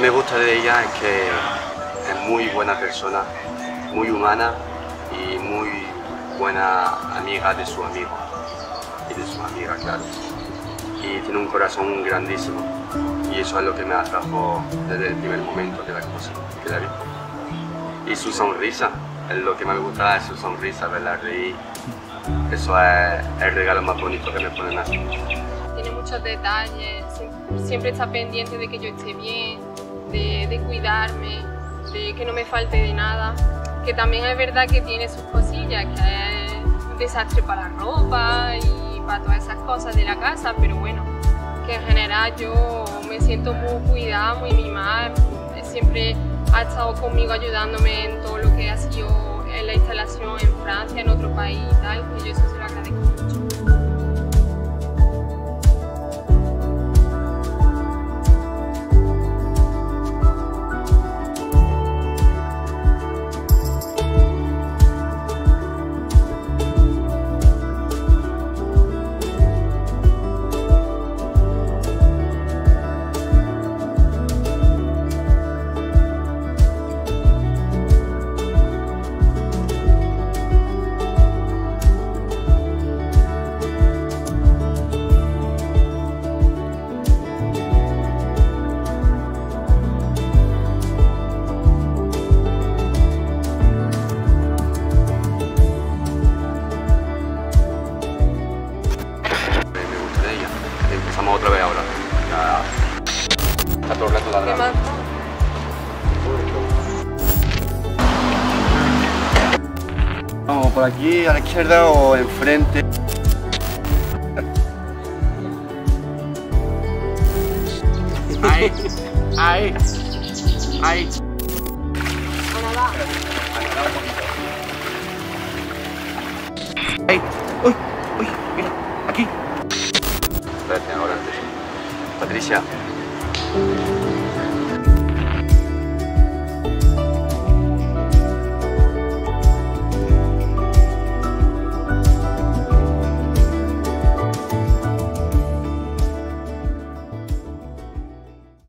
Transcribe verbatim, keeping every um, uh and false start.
me gusta de ella es que es muy buena persona, muy humana y muy buena amiga de su amigo y de su amiga, claro. Y tiene un corazón grandísimo y eso es lo que me atrajo desde el primer momento que la conocí, que la vi. Y su sonrisa, es lo que más me gusta, es su sonrisa, verla reír. Eso es el regalo más bonito que me pueden hacer. Tiene muchos detalles, siempre está pendiente de que yo esté bien, de, de cuidarme, de que no me falte de nada. Que también es verdad que tiene sus cosillas, que es un desastre para la ropa y para todas esas cosas de la casa, pero bueno, que en general yo me siento muy cuidada, muy mimada. Siempre ha estado conmigo ayudándome en todo lo que ha sido en la instalación en Francia, en otro país y tal, y yo eso se lo agradezco mucho. Empezamos otra vez ahora. Ya está todo el rato ladrando. Vamos por aquí, a la izquierda o enfrente. Ahí, ahí, ahí. Ahí. Uy, uy, mira, aquí. Espérate, ahora. Patricia.